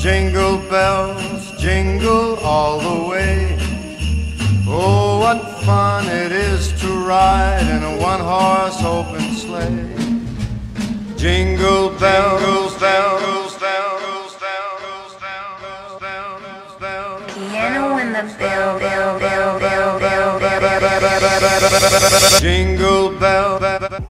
jingle bells, jingle all the way. Oh, what fun it is to ride in a one-horse open sleigh. Jingle bells, bells, bells, bells, bells, bells, bells. Piano in the bell, bell, bell, bell, bell, bell, bell, bell, bell, bell, Jingle bell.